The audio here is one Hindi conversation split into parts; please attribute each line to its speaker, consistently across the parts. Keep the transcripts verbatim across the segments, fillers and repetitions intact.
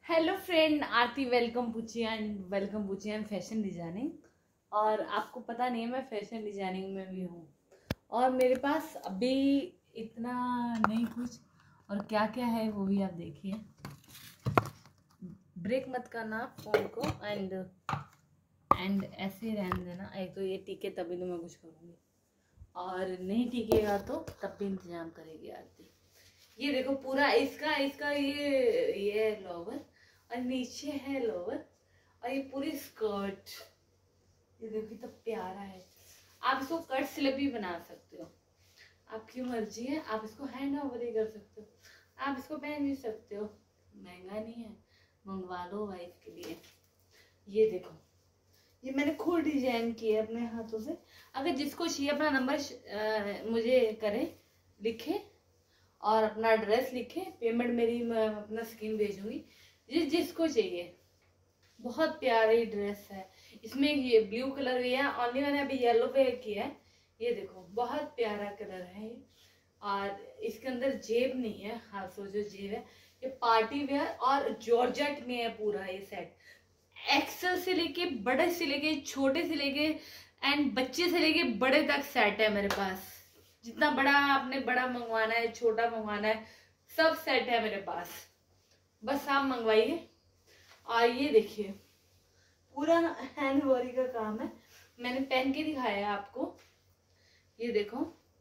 Speaker 1: हेलो फ्रेंड, आरती वेलकम पूछिया एंड वेलकम पूछिया एंड फैशन डिजाइनिंग। और आपको पता नहीं है मैं फैशन डिजाइनिंग में भी हूँ और मेरे पास अभी इतना नहीं कुछ और क्या क्या है वो भी आप देखिए। ब्रेक मत करना फोन को एंड एंड ऐसे ही रहने देना। एक तो ये टिके तभी तो मैं कुछ करूँगी और नहीं टिकेगा तो तब भी इंतजाम करेगी आरती। ये देखो पूरा इसका इसका ये ये लोवर और नीचे है लोवर और ये पूरी स्कर्ट। ये देखो कितना प्यारा है। आप इसको कट स्लीव भी बना सकते हो, आपकी मर्जी है। आप इसको हैंड ओवर ही कर सकते हो, आप इसको पहन भी सकते हो। महंगा नहीं है, मंगवा लो वाइफ के लिए। ये देखो ये मैंने खुद डिजाइन किया है अपने हाथों से। अगर जिसको चाहिए अपना नंबर मुझे करे, लिखे और अपना एड्रेस लिखे। पेमेंट मेरी मैं अपना स्क्रीन भेजूंगी जिस जिसको चाहिए। बहुत प्यारी ड्रेस है। इसमें ये ब्लू कलर भी है, ओनली मैंने अभी येलो पे किया है। ये देखो बहुत प्यारा कलर है ये। और इसके अंदर जेब नहीं है, हाँ सोचो जेब है। ये पार्टी वेयर और जॉर्जेट में है पूरा ये सेट। एक्सेल से लेके बड़े से लेके छोटे से लेके एंड बच्चे से लेके बड़े तक सेट है मेरे पास। जितना बड़ा आपने बड़ा मंगवाना है, छोटा मंगवाना है, सब सेट है मेरे पास। बस आप मंगवाइए। और ये देखिए पूरा हैंड वॉरी का काम है। मैंने पहन के दिखाया है आपको। ये देखो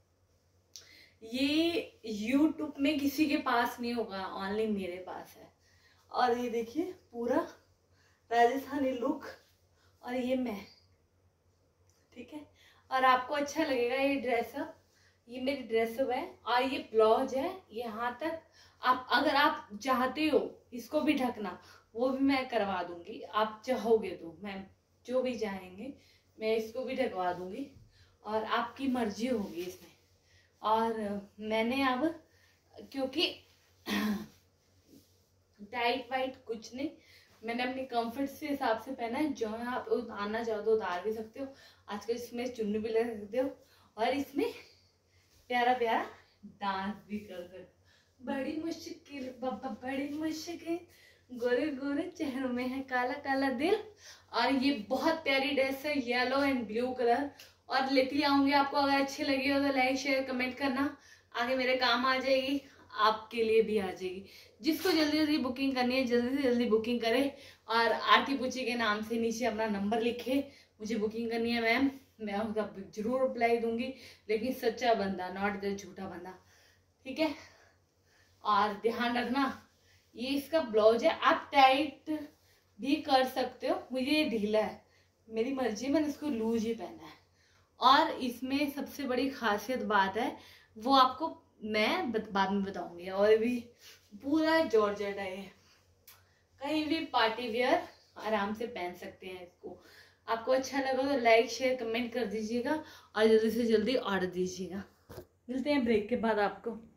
Speaker 1: ये यूट्यूब में किसी के पास नहीं होगा, ओनली मेरे पास है। और ये देखिए पूरा राजस्थानी लुक और ये मैं, ठीक है। और आपको अच्छा लगेगा ये ड्रेसअप। ये मेरी ड्रेसअप है और ये ब्लाउज है यहाँ तक। आप अगर आप चाहते हो इसको भी ढकना, वो भी मैं करवा दूंगी। आप चाहोगे तो, मैं जो भी चाहेंगे मैं इसको भी ढकवा दूंगी और आपकी मर्जी होगी इसमें। और मैंने अब क्योंकि टाइट वाइट कुछ नहीं, मैंने अपनी कंफर्ट से हिसाब से पहना है। जो आप उतारना चाहो तो उतार भी सकते हो। आजकल इसमें चुन्नी भी लगा सकते हो और इसमें प्यारा प्यारा डांस भी कर सकते हो। बड़ी मुश्किल बाबा बड़ी मुश्किल, गोरे गोरे चेहरों में है काला काला दिल। और ये बहुत प्यारी ड्रेस है, येलो एंड ब्लू कलर। और लेती आऊंगी आपको। अगर अच्छी लगी हो तो लाइक शेयर कमेंट करना, आगे मेरे काम आ जाएगी, आपके लिए भी आ जाएगी। जिसको जल्दी जल्दी बुकिंग करनी है जल्दी से जल्दी बुकिंग करे। और आरती पूछी के नाम से नीचे अपना नंबर लिखे, मुझे बुकिंग करनी है मैम, मैं उसका जरूर रिप्लाई दूंगी। लेकिन सच्चा बंदा, नॉट द झूठा बंदा, ठीक है। और ध्यान रखना ये इसका ब्लाउज है, आप टाइट भी कर सकते हो। मुझे ये ढीला है, मेरी मर्जी, मैंने इसको लूज ही पहना है। और इसमें सबसे बड़ी खासियत बात है वो आपको मैं बाद में बताऊंगी। और भी पूरा जॉर्जेट है, कहीं भी पार्टी वेयर आराम से पहन सकते हैं इसको। आपको अच्छा लगा तो लाइक शेयर कमेंट कर दीजिएगा और जल्दी से जल्दी ऑर्डर दीजिएगा। मिलते हैं ब्रेक के बाद आपको।